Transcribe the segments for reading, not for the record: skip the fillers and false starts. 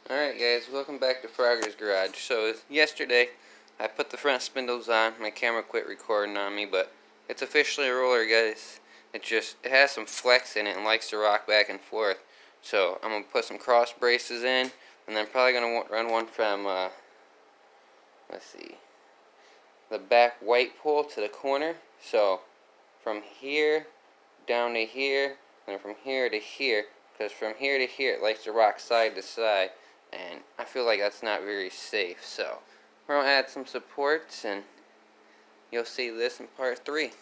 Alright guys, welcome back to Frogger's Garage. So yesterday I put the front spindles on, my camera quit recording on me, but it's officially a roller guys. It has some flex in it and likes to rock back and forth. So I'm going to put some cross braces in, and then probably going to run one from, let's see, the back white pole to the corner. So from here down to here, and from here to here, because from here to here it likes to rock side to side. And I feel like that's not very safe, so we're going to add some supports, and you'll see this in part 3.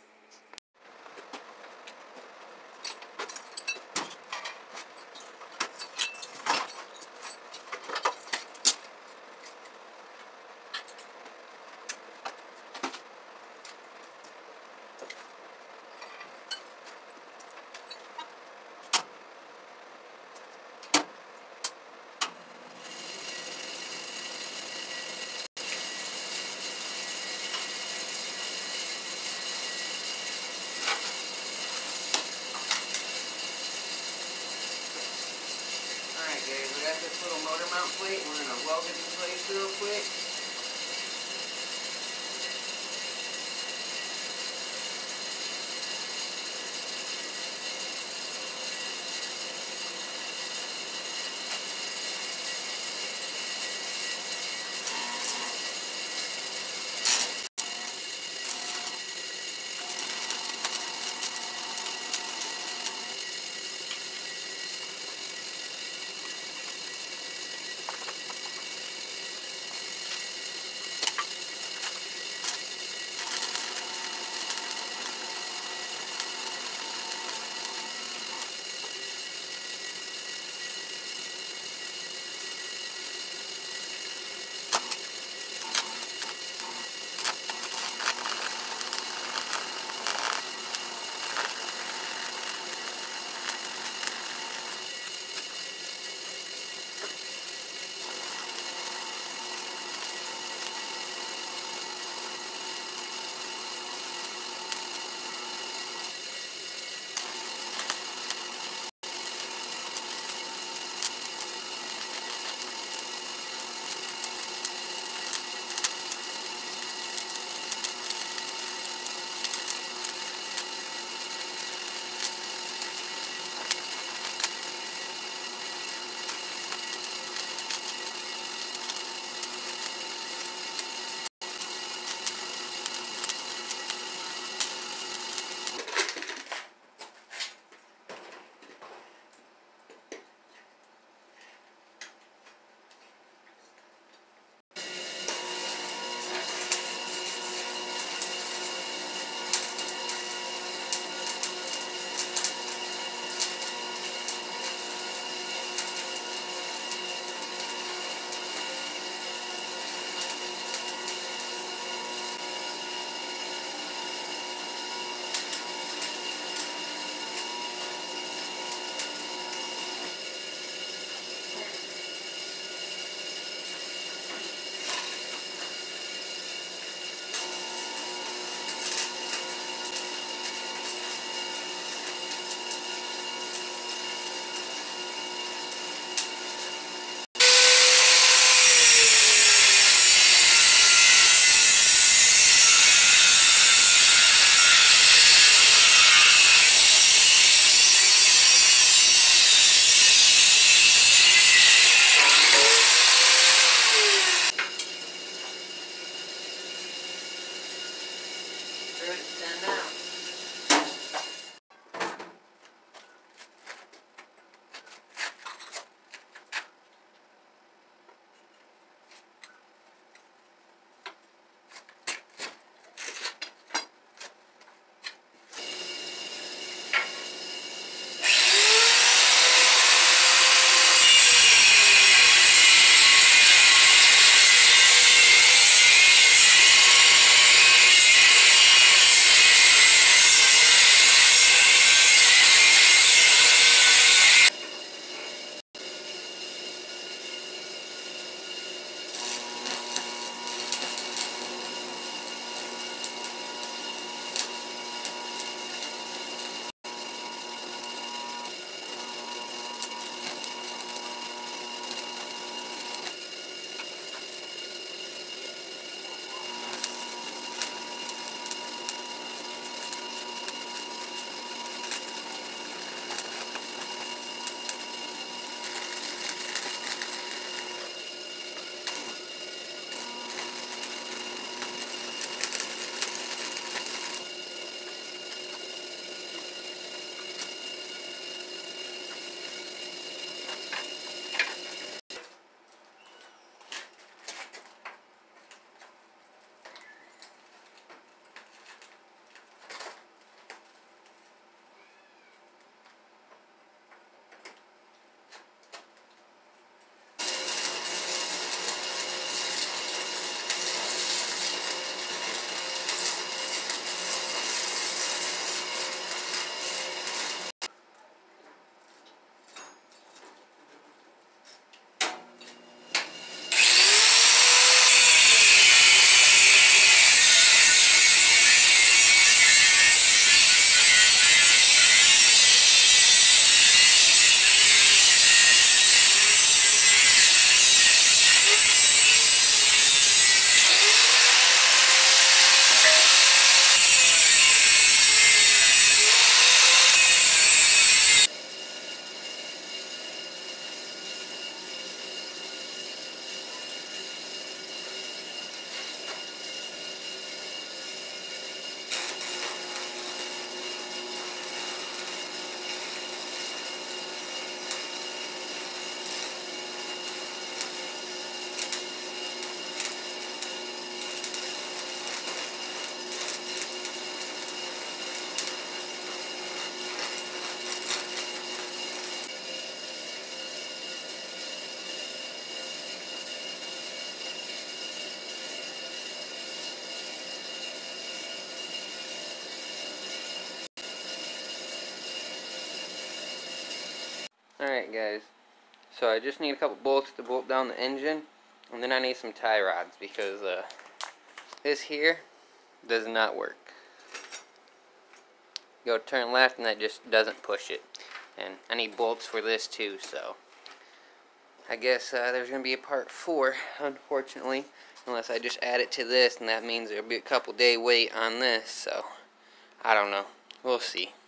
Alright guys, we got this little motor mount plate. We're going to weld it in place real quick. Alright guys, so I just need a couple bolts to bolt down the engine, and then I need some tie rods because this here does not work. Go turn left and that just doesn't push it. And I need bolts for this too, so I guess there's going to be a part 4, unfortunately, unless I just add it to this, and that means there'll be a couple day wait on this, so I don't know. We'll see.